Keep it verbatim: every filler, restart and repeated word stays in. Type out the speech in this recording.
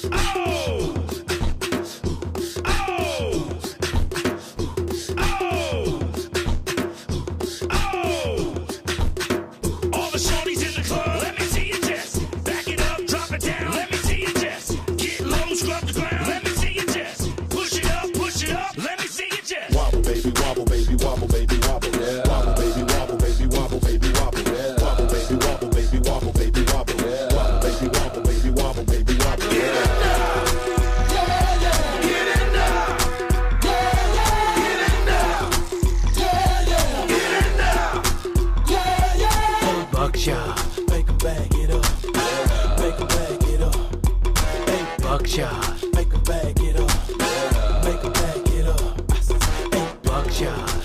Make 'em bag it up. Make 'em bag it up. Eight buckshot. Make 'em bag it up. Make 'em bag it up. Eight buckshot.